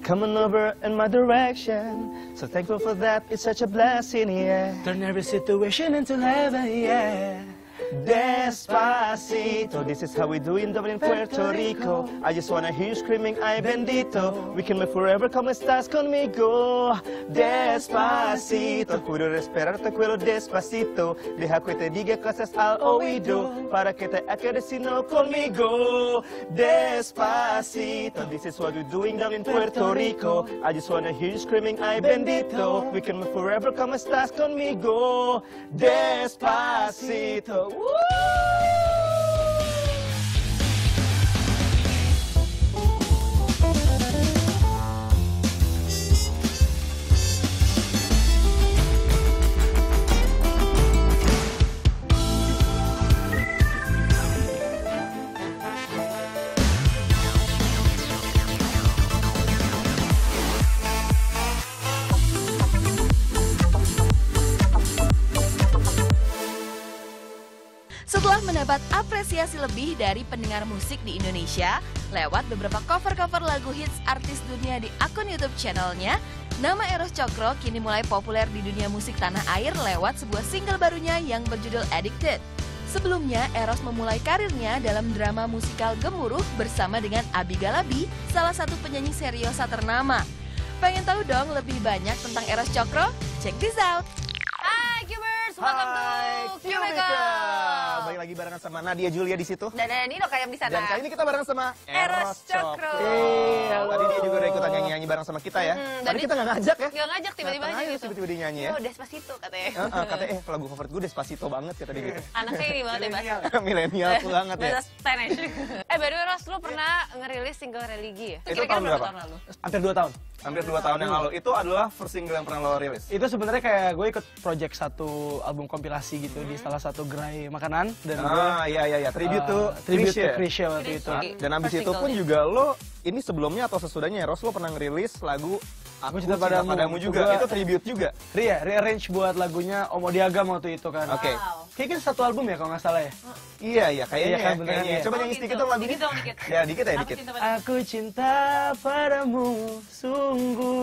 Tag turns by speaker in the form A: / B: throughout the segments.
A: coming over in my direction. So thankful for that, it's such a blessing, yeah. Turn every situation into heaven, yeah. Despacito, this is how we do in Dublin, Puerto Rico. I just wanna hear you screaming, ay bendito. We can live forever, como estás conmigo? Despacito, puedo esperarte quello despacito. Deja que te diga cosas al oído, para que te quedes sino conmigo. Despacito, this is what we doing down in Puerto Rico. I just wanna hear you screaming, ay bendito. We can live forever, como estás conmigo? Despacito. Woo!
B: Setelah mendapat apresiasi lebih dari pendengar musik di Indonesia lewat beberapa cover-cover lagu hits artis dunia di akun YouTube channelnya, nama Eros Cokro kini mulai populer di dunia musik tanah air lewat sebuah single barunya yang berjudul Addicted. Sebelumnya, Eros memulai karirnya dalam drama musikal Gemuruh bersama dengan Abi Galabi, salah satu penyanyi seriosa ternama. Pengen tahu dong lebih banyak tentang Eros Cokro? Check this out!
C: Hai Cubers, welcome to Cubemaker.
A: Balik lagi barengan sama Nadia Julia di situ.
C: Dan Nino kayak di sana.
A: Dan kali ini kita bareng sama
C: Eros Cokro.
A: Tadi dia juga udah ikutan nyanyi-nyanyi bareng sama kita ya. Tadi kita nggak ngajak ya.
C: Nggak ngajak, tiba-tiba aja gitu.
A: Tiba-tiba dia nyanyi ya.
C: Oh, Despacito katanya.
A: Katanya lagu favorit gue Despacito banget kata dia gitu.
C: Anaknya ini banget ya, Bas.
A: Milenial banget ya.
C: Bahasa Spanish. By the way, Ros, lu pernah ngerilis single religi ya?
A: Itu tahun berapa?
C: Lalu?
D: Hampir 2 tahun.
A: Hampir 2 tahun yang lalu. Itu adalah first single yang pernah lo rilis.
D: Itu sebenarnya kayak gue ikut project satu album kompilasi gitu di salah satu gerai makanan dan gue
A: iya tribute to
D: Krisya waktu itu.
A: Dan abis itu pun juga lo ini sebelumnya atau sesudahnya Eros lo pernah ngerilis lagu Aku Cinta Padamu juga. Itu tribute juga.
D: Rearrange buat lagunya Omo Diagam waktu itu kan.
A: Oke.
D: Kayaknya satu album ya kalau nggak salah ya.
A: Iya kayaknya
D: kan,
A: ya.
D: beneran ya.
A: Coba nyanyi sedikit dong lagu ini. Ya dikit ya dikit.
D: Aku cinta padamu sungguh.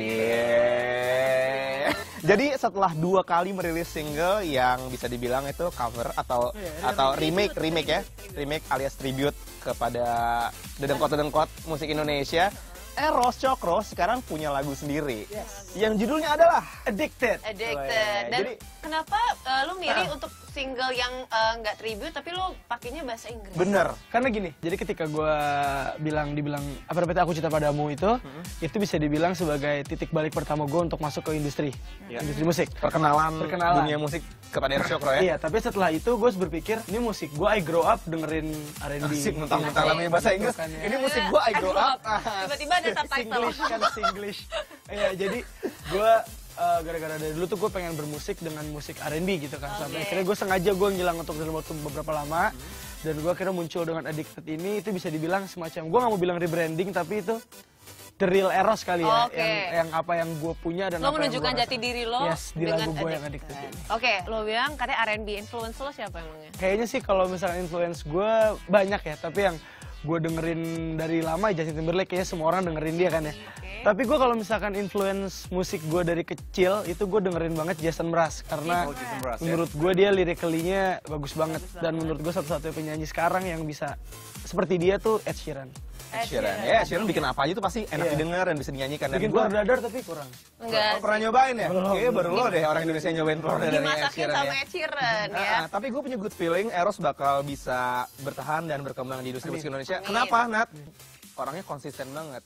A: Jadi setelah 2 kali merilis single yang bisa dibilang itu cover atau remake ya, remake alias tribute kepada dedengkot musik Indonesia, Eros Cokro sekarang punya lagu sendiri yang judulnya adalah Addicted.
C: Dan
A: jadi,
C: kenapa lu milih untuk single yang nggak tribute tapi lu pakainya bahasa Inggris?
A: Bener.
D: Karena gini, jadi ketika gue dibilang apa namanya Aku Cinta Padamu itu bisa dibilang sebagai titik balik pertama gue untuk masuk ke industri musik.
A: Perkenalan dunia musik kepada Eros Cokro ya.
D: Iya, tapi setelah itu gue berpikir ini musik gue I grow up dengerin R&B.
A: Asik, mentang-mentang namanya bahasa Inggris. Ini musik gue I grow up.
C: Tiba-tiba ada subtitle.
D: Singlish. Iya, jadi gue gara-gara dari dulu tuh gue pengen bermusik dengan musik R&B gitu kan. Sampai akhirnya gue sengaja gue ngilang untuk dalam waktu beberapa lama. Dan gue akhirnya muncul dengan Addicted ini, itu bisa dibilang semacam, gue gak mau bilang rebranding, tapi itu the real Eros kali ya. Yang apa yang gue punya dan
C: lo
D: apa
C: menunjukkan
D: yang
C: jati diri lo
D: di lagu gue yang Addicted ini.
C: Oke, lo bilang katanya R&B, influence lo siapa emangnya?
D: Kayaknya sih kalau misalnya influence gue banyak ya, tapi yang gue dengerin dari lama Justin Timberlake, kayaknya semua orang dengerin dia kan ya. Tapi gue kalau misalkan influence musik gue dari kecil, itu gue dengerin banget Jason Mraz. Karena menurut gue dia lirikalinya bagus banget. Dan menurut gue satu-satunya penyanyi sekarang yang bisa seperti dia tuh Ed Sheeran.
A: Ed Sheeran bikin apa aja tuh pasti enak didengar dan bisa dinyanyikan.
D: Bikin Telur Dadar tapi kurang.
C: Enggak.
A: Pernah nyobain ya? Kayaknya baru lo deh orang Indonesia nyobain Telur Dadar
C: Ed Sheeran sama Ed Sheeran ya.
A: Tapi gue punya good feeling Eros bakal bisa bertahan dan berkembang di industri musik Indonesia. Kenapa, Nat? Orangnya konsisten banget.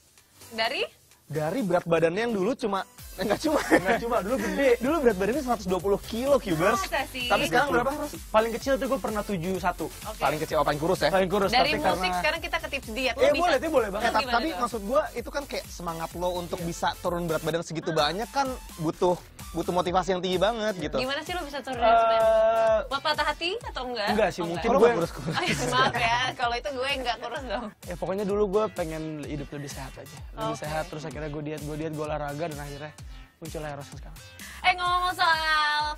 A: Dari berat badannya yang dulu cuma enggak cuma dulu gede. Dulu berat badannya 120 kilo Cubers. Tapi sekarang berapa?
D: Paling kecil tuh gue pernah 71.
A: Paling kecil paling kurus ya?
D: Paling kurus.
C: Dari
D: tapi
C: musik
D: karena
C: sekarang kita ke tips diet.
D: Boleh banget.
A: Tapi maksud gue itu kan kayak semangat lo untuk bisa turun berat badan segitu banyak kan butuh motivasi yang tinggi banget gitu.
C: Gimana sih lo bisa turun sebenarnya? Buat patah hati atau enggak?
D: Enggak sih, mungkin
A: gue
D: kurus.
C: Maaf ya, kalau itu gue enggak kurus dong.
D: Ya pokoknya dulu gue pengen hidup lebih sehat aja. Lebih sehat, terus akhirnya gue diet, gue olahraga dan akhirnya muncul Eros sekarang.
C: Ngomong soal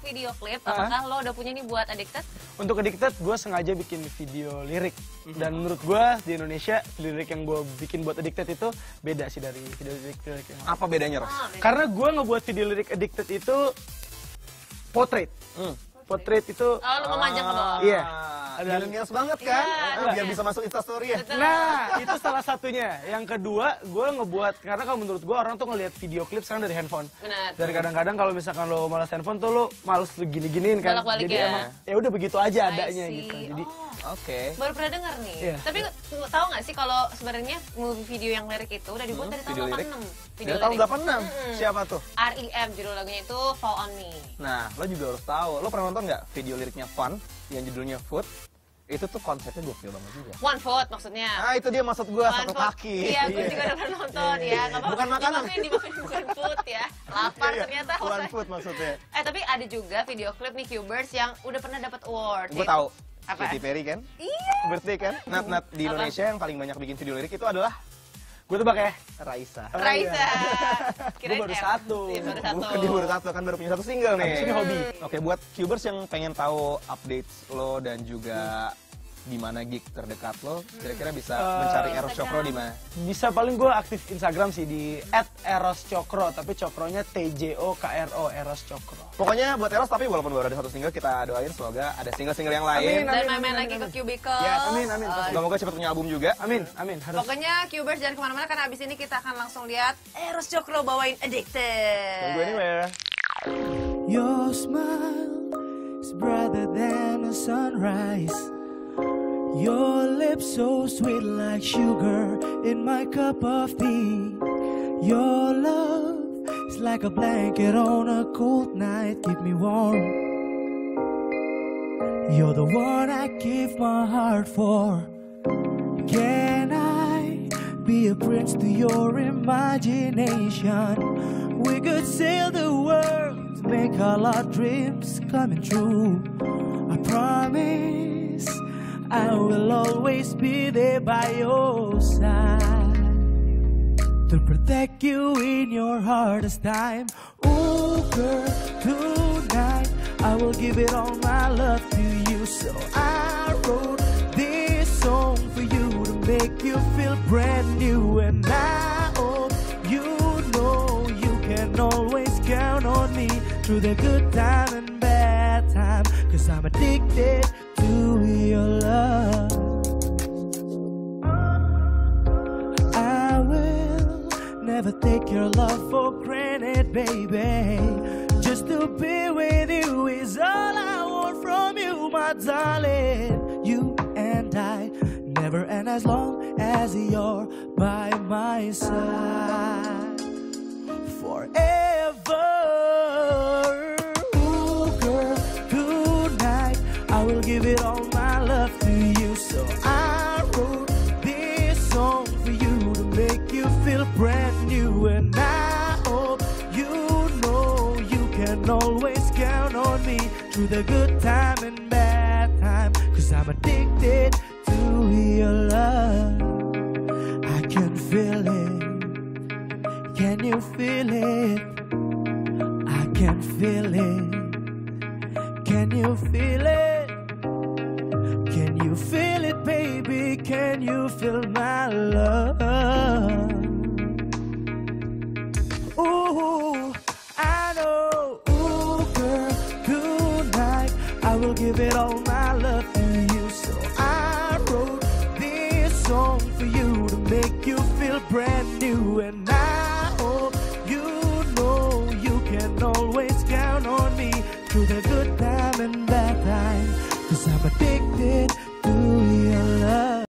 C: video klip, apakah lo udah punya nih buat Addicted?
D: Untuk Addicted, gue sengaja bikin video lirik. Dan menurut gue di Indonesia, lirik yang gue bikin buat Addicted itu beda sih dari video lirik yang lain.
A: Apa bedanya, Ros?
D: Karena gue ngebuat video lirik Addicted itu portrait. Portrait itu...
C: Oh, lo memanjang ke bawah.
D: Iya.
A: Millennials banget kan?
C: Iya.
A: Biar bisa masuk Instastory ya.
D: Nah, itu salah satunya. Yang kedua, gue ngebuat, karena kalau menurut gue orang tuh ngelihat video klip sekarang dari handphone.
C: Benar.
D: Dari kadang-kadang kalau misalkan lo malas handphone tuh lo males gini-giniin kan.
C: Bolak-balik
D: Jadi
C: ya.
D: emang ya udah begitu aja
C: I
D: adanya
C: see.
D: gitu. Jadi
A: Oke.
C: Baru pernah dengar nih.
D: Iya.
C: Tapi tahu nggak sih kalau sebenarnya movie video yang lirik itu udah dibuat dari tahun
A: Video lirik?
C: 86.
A: Dari tahun 86? Siapa tuh?
C: R.E.M. judul lagunya itu Fall on Me.
A: Nah, lo juga harus tahu. Lo pernah nonton nggak video liriknya Fun yang judulnya Foot? Itu tuh konsepnya gokil banget juga.
C: One foot maksudnya.
A: Ah, itu dia maksud gua,
C: One
A: satu
C: foot.
A: kaki.
C: Iya, gue juga udah pernah nonton ya. Nggak apa-apa.
A: Bukan makanan.
C: Dimakan bukan food ya. Lapar
A: Iya,
C: ternyata.
A: One Foot maksudnya.
C: Tapi ada juga video klip nih Cubers yang udah pernah dapat award.
A: Gue tahu.
C: Apa?
A: Katy Perry kan?
C: Iya.
A: Birthday kan? Nat di
C: Apa?
A: Indonesia yang paling banyak bikin video lirik itu adalah
D: gue tebak ya.
A: Raisa.
C: Raisa.
D: Gue baru satu.
C: Iya, baru satu.
A: Bukan dia baru satu, kan baru punya satu single nih.
D: Abis ini hobi.
A: Oke, buat Cubers yang pengen tahu updates lo dan juga di mana gig terdekat lo, kira-kira bisa mencari Eros Cokro di mana?
D: Bisa paling gue aktif Instagram sih di @eroscokro, tapi cokronya TJOKRO, Eros Cokro.
A: Pokoknya buat Eros, tapi walaupun baru ada satu single, kita doain semoga ada single-single yang lain.
C: Dan main-main lagi ke Cubicle.
A: Ya,
D: amin.
A: Semoga cepat punya album juga.
D: Amin. Harus.
C: Pokoknya Cubers jangan kemana-mana karena abis ini kita akan langsung lihat Eros Cokro bawain Addicted.
A: Tunggu anywhere.
E: Your smile is brighter than the sunrise. Your lips so sweet like sugar in my cup of tea. Your love is like a blanket on a cold night, keep me warm. You're the one I give my heart for. Can I be a prince to your imagination? We could sail the world to make all our dreams coming true. I promise I will always be there by your side to protect you in your hardest time. Ooh, girl, tonight I will give it all my love to you. So I wrote this song for you to make you feel brand new. And I hope you know you can always count on me through the good time and bad time. 'Cause I'm addicted to your love. I will never take your love for granted, baby. Just to be with you is all I want from you, my darling. You and I never end as long as you're by my side forever. Ooh, girl, tonight I will give it all my love to you. So I wrote this song for you to make you feel brand new. And I hope you know you can always count on me through the good time and bad time. 'Cause I'm addicted to your love. I can feel it. Can you feel it? I can feel it. Can you feel it? Can you feel it, baby? Can you feel my love? Ooh, I know. Ooh, girl, tonight I will give it all my love to you. So I wrote this song for you to make you feel brand new. And I hope you know you can always count on me through the good time and bad time. 'Cause I'm addicted to